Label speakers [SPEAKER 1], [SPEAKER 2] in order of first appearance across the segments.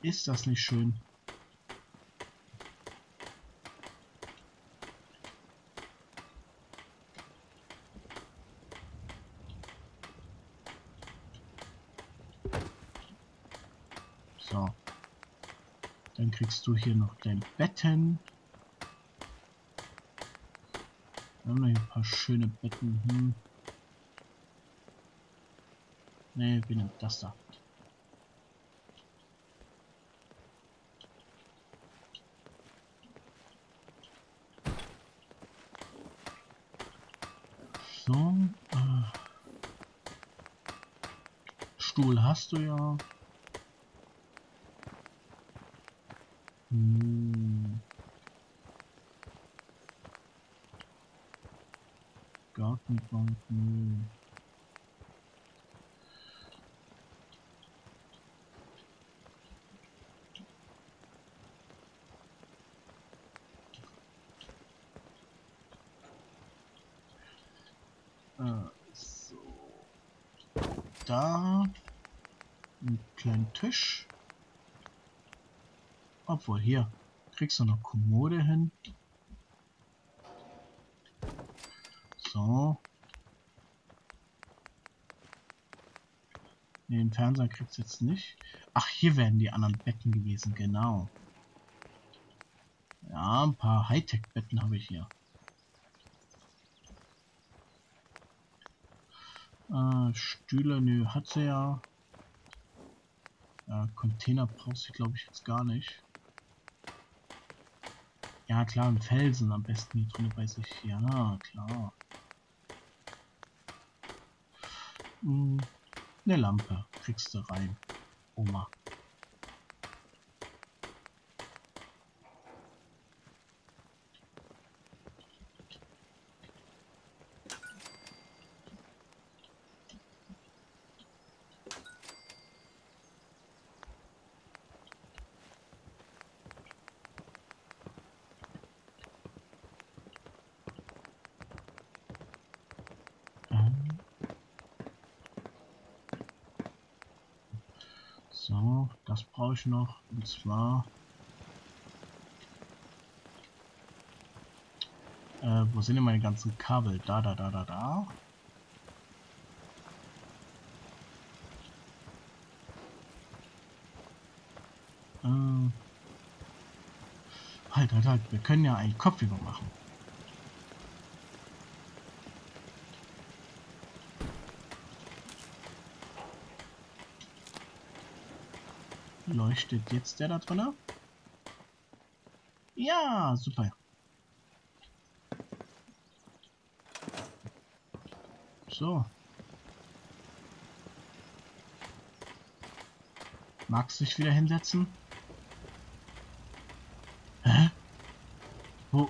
[SPEAKER 1] Ist das nicht schön? So. Dann kriegst du hier noch dein Betten. Wir haben noch hier ein paar schöne Betten. Ne, wie nimmt das da? So. Stuhl hast du ja. Gartenbank, nö. So. Da. Einen kleinen Tisch. Obwohl, hier. Kriegst du noch Kommode hin. So. Den Fernseher kriegst du jetzt nicht. Ach, hier werden die anderen Betten gewesen, genau. Ja, ein paar Hightech-Betten habe ich hier. Stühle, nö, hat sie ja. Container brauchst du, glaube ich, jetzt gar nicht. Ja, klar, ein Felsen am besten hier drin bei sich. Ja, klar. Eine Lampe kriegst du rein, Oma. So, das brauche ich noch. Und zwar... wo sind denn meine ganzen Kabel? Da. Halt. Wir können ja einen Kopfübung machen. Leuchtet jetzt der da drin? Ja, super. So. Magst du dich wieder hinsetzen? Hä? Wo?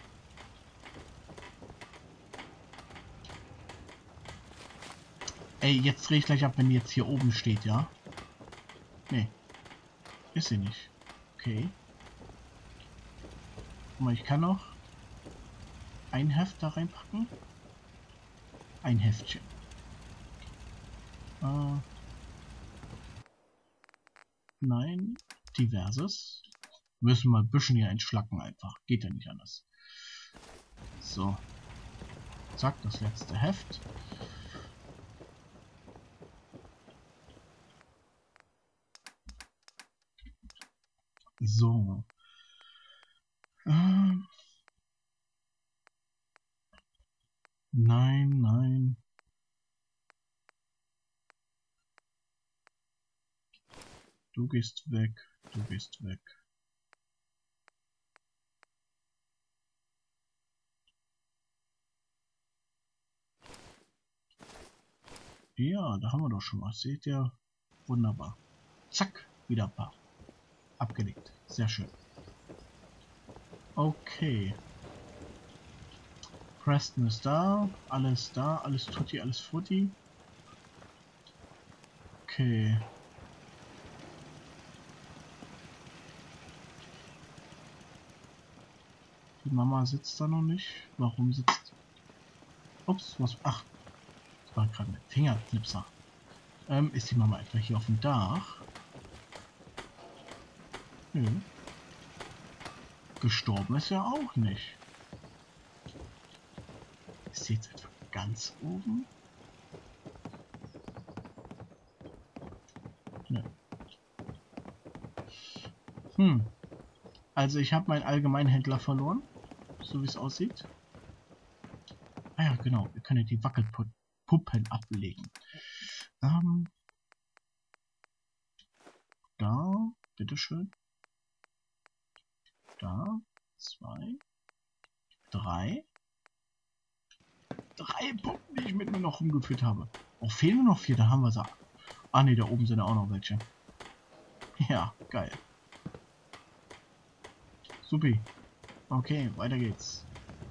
[SPEAKER 1] Ey, jetzt drehe ich gleich ab, wenn die jetzt hier oben steht, ja? Nee. Ist sie nicht. Okay. Guck mal, ich kann noch ein Heft da reinpacken. Ein Heftchen. Nein. Diverses. Müssen wir ein bisschen hier entschlacken einfach. Geht ja nicht anders. So. Zack, das letzte Heft. So. Nein. Du gehst weg. Ja, da haben wir doch schon was. Seht ihr? Wunderbar. Zack, wieder ein paar. Abgelegt. Sehr schön. Okay. Preston ist da. Alles tutti, alles frutti. Okay. Die Mama sitzt da noch nicht. Warum sitzt... Ups, was... Ach. Das war gerade ein Fingerknipser. Ist die Mama etwa hier auf dem Dach? Nö. Gestorben ist er auch nicht. Ist sie jetzt etwa ganz oben? Nö. Also ich habe meinen Allgemeinhändler verloren. So wie es aussieht. Ah ja, genau. Wir können die Wackelpuppen ablegen. Da, bitteschön. Da, 2, 3. 3 Puppen, die ich mit mir noch rumgeführt habe. Oh, fehlen nur noch 4, da haben wir sie. Ah ne, da oben sind auch noch welche. Ja, geil. Supi. Okay, weiter geht's.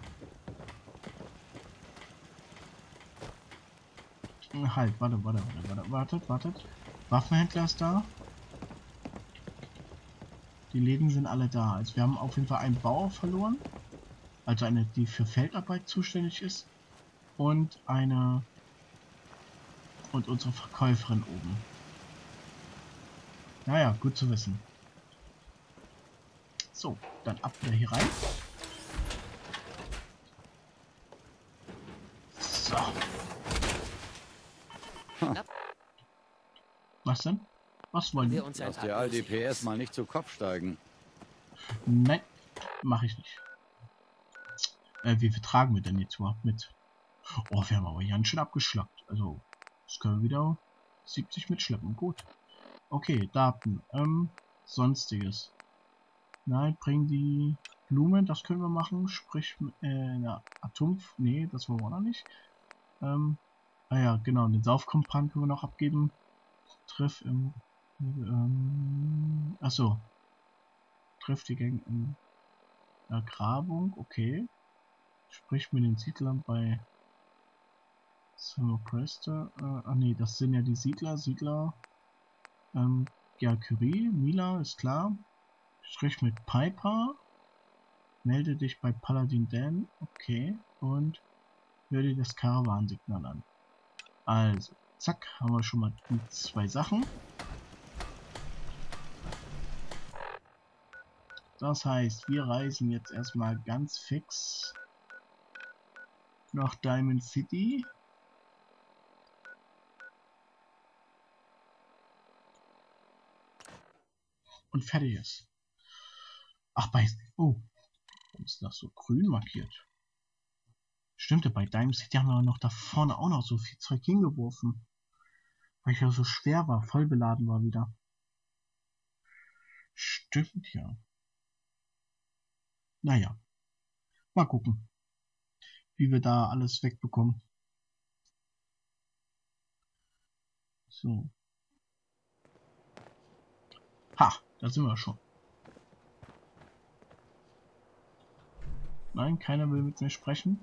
[SPEAKER 1] Halt, wartet. Waffenhändler ist da. Die Läden sind alle da. Also wir haben auf jeden Fall einen Bauer verloren. Also eine, die für Feldarbeit zuständig ist. Und eine... Und unsere Verkäuferin oben. Naja, gut zu wissen. So, dann ab wieder hier rein. So. Was denn? Was wollen wir?
[SPEAKER 2] Lass dir all die PS mal nicht zu Kopf steigen.
[SPEAKER 1] Nein, mache ich nicht. Wie viel tragen wir denn jetzt überhaupt mit? Oh, wir haben aber ganz schön abgeschlackt. Also, das können wir wieder 70 mitschleppen. Gut. Okay, Daten. Sonstiges. Nein, bring die Blumen, das können wir machen. Sprich, na, Atom... Nee, das wollen wir noch nicht. Ah ja, genau, den Saufkompan können wir noch abgeben. Triff im... achso. Triff die Gang in Ergrabung, okay. Sprich mit den Siedlern bei... So, Prester, ah nee, das sind ja die Siedler, ja, Curie, Mila, ist klar. Sprich mit Piper, melde dich bei Paladin Dan, okay, und höre dir das Karawansignal an. Also, zack, haben wir schon mal die 2 Sachen. Das heißt, wir reisen jetzt erstmal ganz fix nach Diamond City. Und fertig ist. Ach, oh, warum ist das so grün markiert? Stimmt, bei Diamond City haben wir noch da vorne auch noch so viel Zeug hingeworfen. Weil ich ja so schwer war, voll beladen war wieder. Stimmt ja. Naja, mal gucken, wie wir da alles wegbekommen. So. Ha, da sind wir schon. Nein, keiner will mit mir sprechen.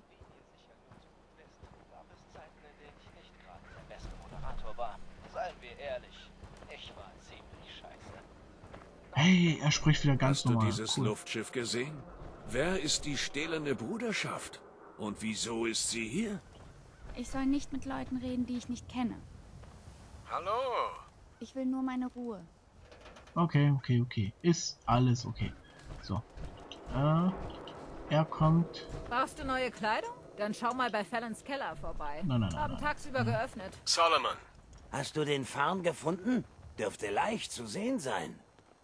[SPEAKER 3] Gab es Zeiten, in denen ich nicht gerade der beste Moderator war. Seien wir ehrlich, ich war ziemlich scheiße.
[SPEAKER 1] Hey, er spricht wieder ganz normal.
[SPEAKER 4] Hast du dieses Luftschiff gesehen? Wer ist die stählerne Bruderschaft? Und wieso ist sie hier?
[SPEAKER 5] Ich soll nicht mit Leuten reden, die ich nicht kenne.
[SPEAKER 4] Hallo?
[SPEAKER 5] Ich will nur meine Ruhe.
[SPEAKER 1] Okay. Ist alles okay. So. Er kommt...
[SPEAKER 6] Brauchst du neue Kleidung? Dann schau mal bei Fallons Keller vorbei.
[SPEAKER 1] Nein.
[SPEAKER 6] Haben tagsüber geöffnet.
[SPEAKER 4] Solomon.
[SPEAKER 7] Hast du den Farn gefunden? Dürfte leicht zu sehen sein.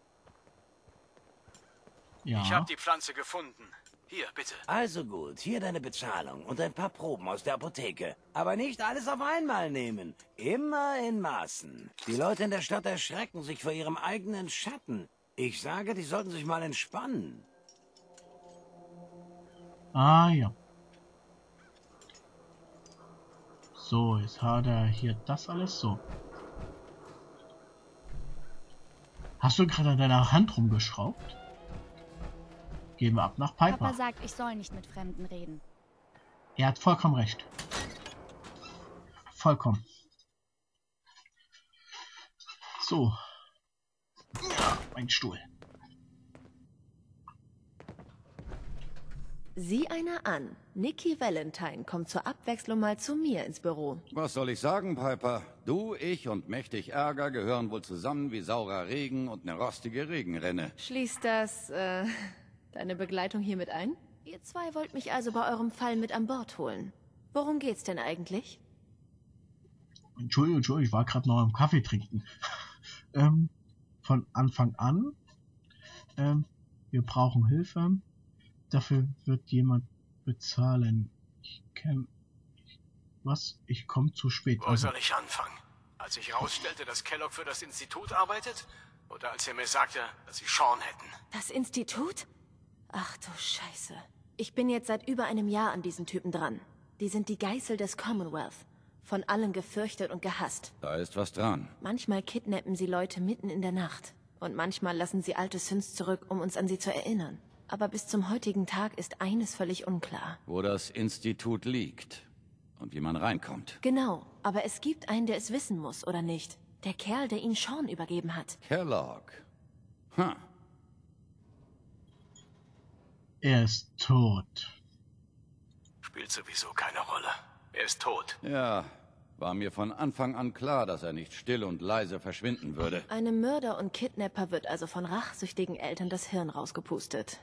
[SPEAKER 1] Ja.
[SPEAKER 8] Ich habe die Pflanze gefunden. Hier, bitte.
[SPEAKER 7] Also gut, hier deine Bezahlung und ein paar Proben aus der Apotheke. Aber nicht alles auf einmal nehmen. Immer in Maßen. Die Leute in der Stadt erschrecken sich vor ihrem eigenen Schatten. Ich sage, die sollten sich mal entspannen.
[SPEAKER 1] Ah ja. So, jetzt hat er hier das alles so. Hast du gerade an deiner Hand rumgeschraubt? Gehen wir ab nach Piper.
[SPEAKER 5] Papa sagt, ich soll nicht mit Fremden reden.
[SPEAKER 1] Er hat vollkommen recht. Vollkommen. So. Ja, mein Stuhl.
[SPEAKER 9] Sieh einer an. Nikki Valentine kommt zur Abwechslung mal zu mir ins Büro.
[SPEAKER 2] Was soll ich sagen, Piper? Du, ich und mächtig Ärger gehören wohl zusammen wie saurer Regen und eine rostige Regenrinne.
[SPEAKER 9] Schließt das, deine Begleitung hier mit ein? Ihr zwei wollt mich also bei eurem Fall mit an Bord holen. Worum geht's denn eigentlich?
[SPEAKER 1] Entschuldigung, ich war gerade noch am Kaffee trinken. Von Anfang an, wir brauchen Hilfe. Dafür wird jemand bezahlen. Ich komme zu spät.
[SPEAKER 8] Wo soll ich anfangen? Als ich herausstellte, dass Kellogg für das Institut arbeitet? Oder als er mir sagte, dass sie Sean hätten?
[SPEAKER 9] Das Institut? Ach du Scheiße. Ich bin jetzt seit über einem Jahr an diesen Typen dran. Die sind die Geißel des Commonwealth. Von allen gefürchtet und gehasst.
[SPEAKER 2] Da ist was dran.
[SPEAKER 9] Manchmal kidnappen sie Leute mitten in der Nacht. Und manchmal lassen sie alte Sins zurück, um uns an sie zu erinnern. Aber bis zum heutigen Tag ist eines völlig unklar.
[SPEAKER 2] Wo das Institut liegt und wie man reinkommt.
[SPEAKER 9] Genau, aber es gibt einen, der es wissen muss, oder nicht? Der Kerl, der ihn Sean übergeben hat.
[SPEAKER 2] Kellogg. Hm.
[SPEAKER 1] Er ist tot.
[SPEAKER 8] Spielt sowieso keine Rolle. Er ist tot.
[SPEAKER 2] Ja, war mir von Anfang an klar, dass er nicht still und leise verschwinden würde.
[SPEAKER 9] Einem Mörder und Kidnapper wird also von rachsüchtigen Eltern das Hirn rausgepustet.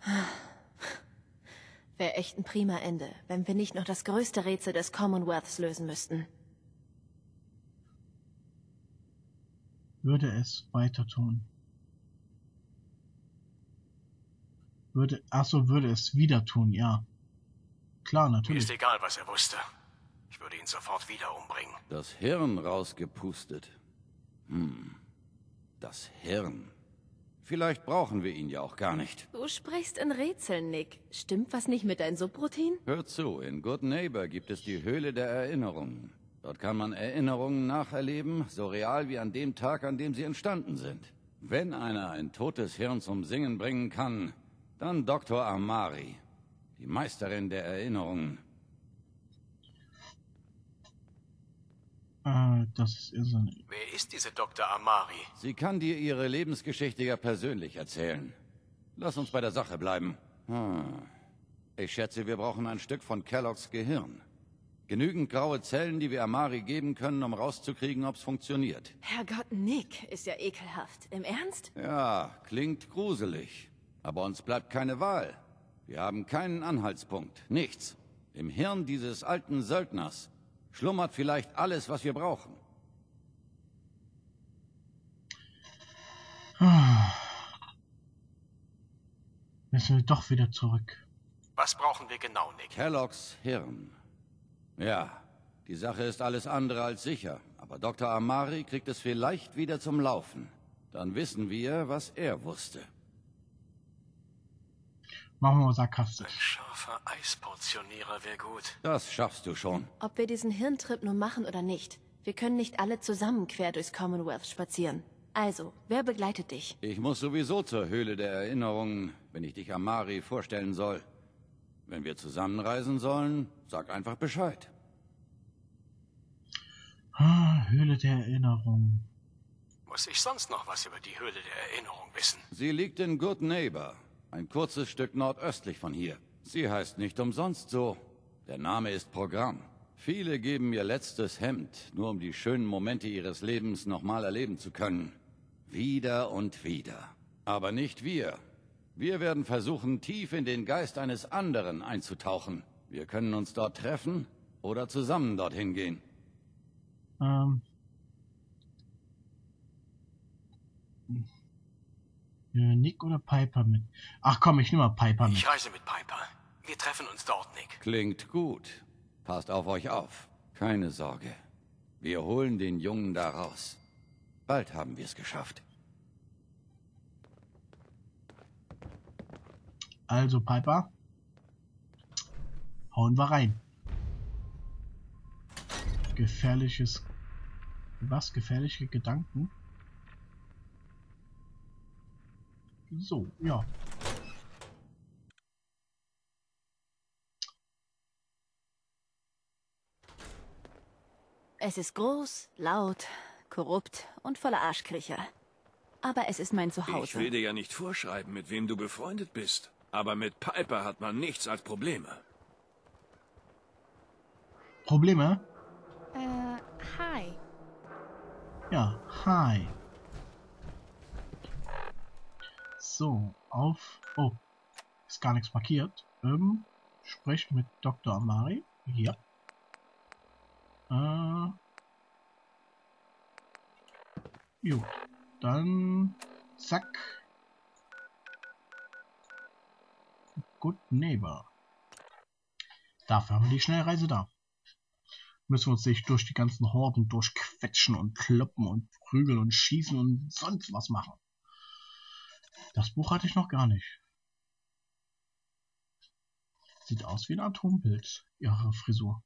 [SPEAKER 9] Wäre echt ein prima Ende, wenn wir nicht noch das größte Rätsel des Commonwealths lösen müssten.
[SPEAKER 1] Würde es weiter tun? Würde es wieder tun, ja. Klar,
[SPEAKER 8] Mir
[SPEAKER 1] natürlich.
[SPEAKER 8] ist egal, was er wusste. Ich würde ihn sofort wieder umbringen.
[SPEAKER 2] Das Hirn rausgepustet. Das Hirn. Vielleicht brauchen wir ihn ja auch gar nicht.
[SPEAKER 9] Du sprichst in Rätseln, Nick. Stimmt was nicht mit deinem Subroutine?
[SPEAKER 2] Hör zu, in Good Neighbor gibt es die Höhle der Erinnerungen. Dort kann man Erinnerungen nacherleben, so real wie an dem Tag, an dem sie entstanden sind. Wenn einer ein totes Hirn zum Singen bringen kann, dann Dr. Amari, die Meisterin der Erinnerungen.
[SPEAKER 1] Das ist irrsinnig.
[SPEAKER 8] Wer ist diese Dr. Amari?
[SPEAKER 2] Sie kann dir ihre Lebensgeschichte ja persönlich erzählen. Lass uns bei der Sache bleiben. Ich schätze, wir brauchen ein Stück von Kelloggs Gehirn. Genügend graue Zellen, die wir Amari geben können, um rauszukriegen, ob's funktioniert.
[SPEAKER 9] Herrgott, Nick, ist ja ekelhaft. Im Ernst?
[SPEAKER 2] Ja, klingt gruselig. Aber uns bleibt keine Wahl. Wir haben keinen Anhaltspunkt. Nichts. Im Hirn dieses alten Söldners schlummert vielleicht alles, was wir brauchen.
[SPEAKER 1] Müssen wir doch wieder zurück.
[SPEAKER 8] Was brauchen wir genau, Nick?
[SPEAKER 2] Kelloggs Hirn. Ja, die Sache ist alles andere als sicher. Aber Dr. Amari kriegt es vielleicht wieder zum Laufen. Dann wissen wir, was er wusste.
[SPEAKER 1] Machen wir mal
[SPEAKER 8] Ein
[SPEAKER 1] sarkastisch.
[SPEAKER 8] scharfer Eisportionierer wäre gut.
[SPEAKER 2] Das schaffst du schon.
[SPEAKER 9] Ob wir diesen Hirntrip nur machen oder nicht, wir können nicht alle zusammen quer durchs Commonwealth spazieren. Also, wer begleitet dich?
[SPEAKER 2] Ich muss sowieso zur Höhle der Erinnerungen, wenn ich dich Amari vorstellen soll. Wenn wir zusammenreisen sollen, sag einfach Bescheid.
[SPEAKER 1] Höhle der Erinnerung.
[SPEAKER 8] Muss ich sonst noch was über die Höhle der Erinnerung wissen?
[SPEAKER 2] Sie liegt in Good Neighbor, ein kurzes Stück nordöstlich von hier. Sie heißt nicht umsonst so. Der Name ist Programm. Viele geben ihr letztes Hemd, nur um die schönen Momente ihres Lebens nochmal erleben zu können. Wieder und wieder. Aber nicht wir. Wir werden versuchen, tief in den Geist eines anderen einzutauchen. Wir können uns dort treffen oder zusammen dorthin gehen.
[SPEAKER 1] Nick oder Piper mit? Ach komm, ich nehme mal Piper mit.
[SPEAKER 8] Ich reise mit Piper. Wir treffen uns dort, Nick.
[SPEAKER 2] Klingt gut. Passt auf euch auf. Keine Sorge. Wir holen den Jungen da raus. Bald haben wir es geschafft.
[SPEAKER 1] Also Piper, hauen wir rein. Gefährliche Gedanken? So, ja.
[SPEAKER 9] Es ist groß, laut, korrupt und voller Arschkriecher. Aber es ist mein
[SPEAKER 4] Ich
[SPEAKER 9] Zuhause.
[SPEAKER 4] will dir ja nicht vorschreiben, mit wem du befreundet bist. Aber mit Piper hat man nichts als Probleme.
[SPEAKER 1] Probleme?
[SPEAKER 5] Hi.
[SPEAKER 1] Ja, hi. So, auf... Oh, ist gar nichts markiert. Sprich mit Dr. Amari. Ja. Jo, dann... Zack. Good Neighbor. Dafür haben wir die Schnellreise da. Müssen wir uns nicht durch die ganzen Horden durchquetschen und kloppen und prügeln und schießen und sonst was machen. Das Buch hatte ich noch gar nicht. Sieht aus wie ein Atompilz, ihre Frisur.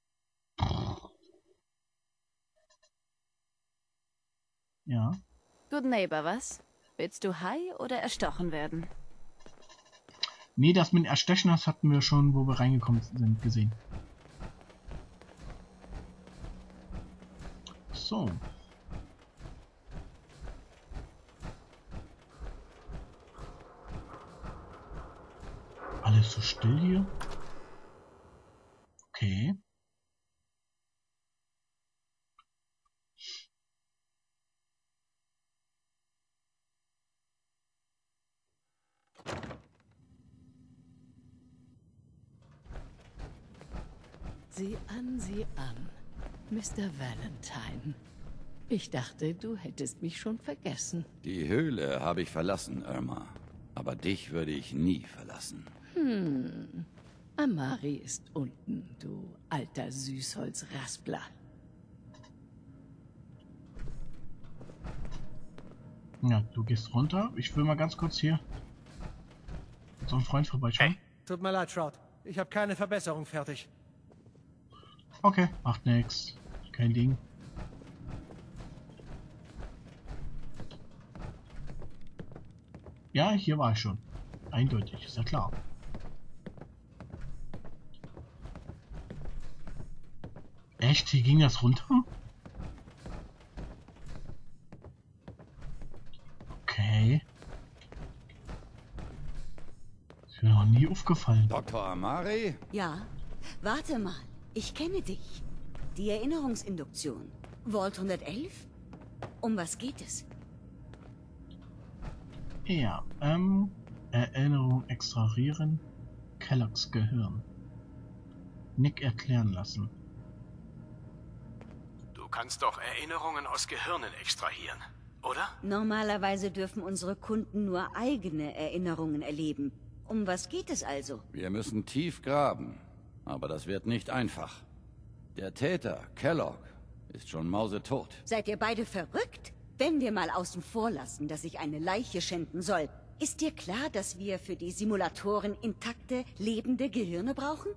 [SPEAKER 1] Ja.
[SPEAKER 9] Good Neighbor, was? Willst du high oder erstochen werden?
[SPEAKER 1] Nee, das mit Erstechen, das hatten wir schon, wo wir reingekommen sind, gesehen. So. Alles so still hier. Okay.
[SPEAKER 10] Sieh an, Mr. Valentine. Ich dachte, du hättest mich schon vergessen.
[SPEAKER 2] Die Höhle habe ich verlassen, Irma. Aber dich würde ich nie verlassen.
[SPEAKER 10] Amari ist unten, du alter Süßholzraspler.
[SPEAKER 1] Ja, du gehst runter. Ich will mal ganz kurz hier mit so einem Freund vorbeischauen.
[SPEAKER 11] Hey. Tut mir leid, Shroud. Ich habe keine Verbesserung fertig.
[SPEAKER 1] Okay, macht nix. Kein Ding. Ja, hier war ich schon. Eindeutig, ist ja klar. Echt? Hier ging das runter? Okay. Ist mir noch nie aufgefallen.
[SPEAKER 2] Dr. Amari?
[SPEAKER 12] Ja, warte mal. Ich kenne dich. Die Erinnerungsinduktion. Vault 111? Um was geht es?
[SPEAKER 1] Ja, Erinnerung extrahieren. Kelloggs Gehirn. Nick erklären lassen.
[SPEAKER 8] Du kannst doch Erinnerungen aus Gehirnen extrahieren, oder?
[SPEAKER 12] Normalerweise dürfen unsere Kunden nur eigene Erinnerungen erleben. Um was geht es also?
[SPEAKER 2] Wir müssen tief graben. Aber das wird nicht einfach. Der Täter, Kellogg, ist schon mausetot.
[SPEAKER 12] Seid ihr beide verrückt? Wenn wir mal außen vor lassen, dass ich eine Leiche schänden soll, ist dir klar, dass wir für die Simulatoren intakte, lebende Gehirne brauchen?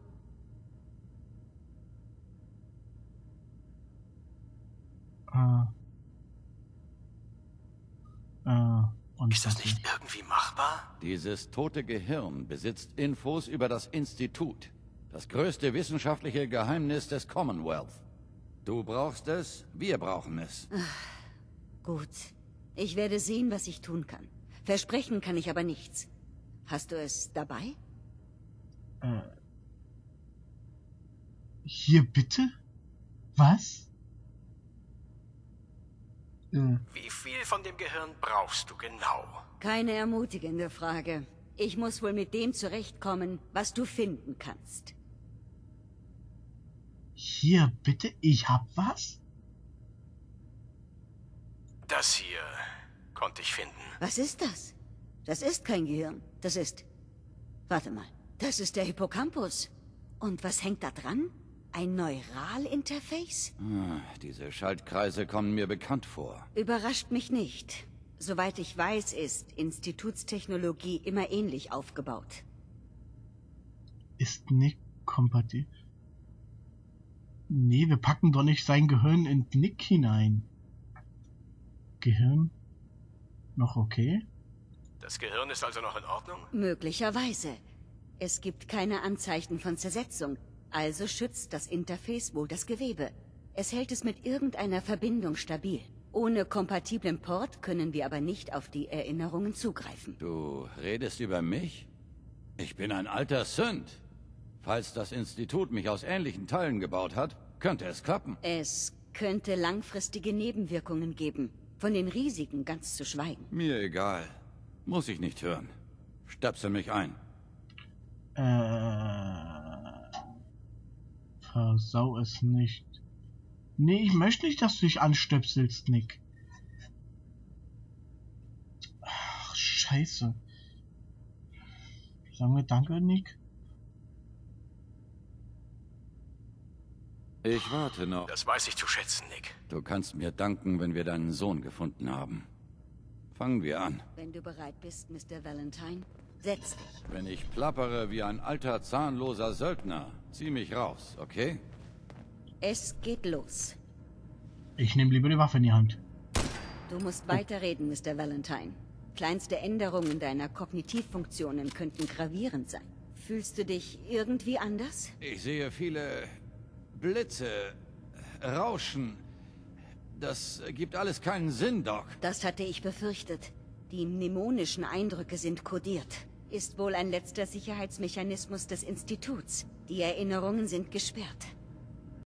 [SPEAKER 1] Und
[SPEAKER 8] ist das nicht irgendwie machbar?
[SPEAKER 2] Dieses tote Gehirn besitzt Infos über das Institut. Das größte wissenschaftliche Geheimnis des Commonwealth. Du brauchst es, wir brauchen es.
[SPEAKER 12] Gut. Ich werde sehen, was ich tun kann. Versprechen kann ich aber nichts. Hast du es dabei?
[SPEAKER 1] Hier bitte? Was?
[SPEAKER 8] Wie viel von dem Gehirn brauchst du genau?
[SPEAKER 12] Keine ermutigende Frage. Ich muss wohl mit dem zurechtkommen, was du finden kannst.
[SPEAKER 1] Hier bitte? Ich hab was?
[SPEAKER 8] Das hier konnte ich finden.
[SPEAKER 12] Was ist das? Das ist kein Gehirn. Das ist... Warte mal. Das ist der Hippocampus. Und was hängt da dran? Ein Neuralinterface?
[SPEAKER 2] Diese Schaltkreise kommen mir bekannt vor.
[SPEAKER 12] Überrascht mich nicht. Soweit ich weiß, ist Institutstechnologie immer ähnlich aufgebaut.
[SPEAKER 1] Ist Nick kompatibel? Nee, wir packen doch nicht sein Gehirn in Nick hinein. Gehirn? Noch okay?
[SPEAKER 8] Das Gehirn ist also noch in Ordnung?
[SPEAKER 12] Möglicherweise. Es gibt keine Anzeichen von Zersetzung, also schützt das Interface wohl das Gewebe. Es hält es mit irgendeiner Verbindung stabil. Ohne kompatiblen Port können wir aber nicht auf die Erinnerungen zugreifen.
[SPEAKER 2] Du redest über mich? Ich bin ein alter Synth. Falls das Institut mich aus ähnlichen Teilen gebaut hat, könnte es klappen.
[SPEAKER 12] Es könnte langfristige Nebenwirkungen geben. Von den Risiken ganz zu schweigen.
[SPEAKER 2] Mir egal. Muss ich nicht hören. Stöpsel mich ein.
[SPEAKER 1] Versau es nicht. Nee, ich möchte nicht, dass du dich anstöpselst, Nick. Ach, scheiße. Sagen wir danke, Nick.
[SPEAKER 2] Ich warte noch.
[SPEAKER 8] Das weiß ich zu schätzen, Nick.
[SPEAKER 2] Du kannst mir danken, wenn wir deinen Sohn gefunden haben. Fangen wir an.
[SPEAKER 12] Wenn du bereit bist, Mr. Valentine, setz dich.
[SPEAKER 2] Wenn ich plappere wie ein alter, zahnloser Söldner, zieh mich raus, okay?
[SPEAKER 12] Es geht los.
[SPEAKER 1] Ich nehme lieber die Waffe in die Hand.
[SPEAKER 12] Du musst weiterreden, Mr. Valentine. Kleinste Änderungen deiner Kognitivfunktionen könnten gravierend sein. Fühlst du dich irgendwie anders?
[SPEAKER 2] Ich sehe viele Blitze, Rauschen. Das gibt alles keinen Sinn, Doc.
[SPEAKER 12] Das hatte ich befürchtet. Die mnemonischen Eindrücke sind kodiert. Ist wohl ein letzter Sicherheitsmechanismus des Instituts. Die Erinnerungen sind gesperrt.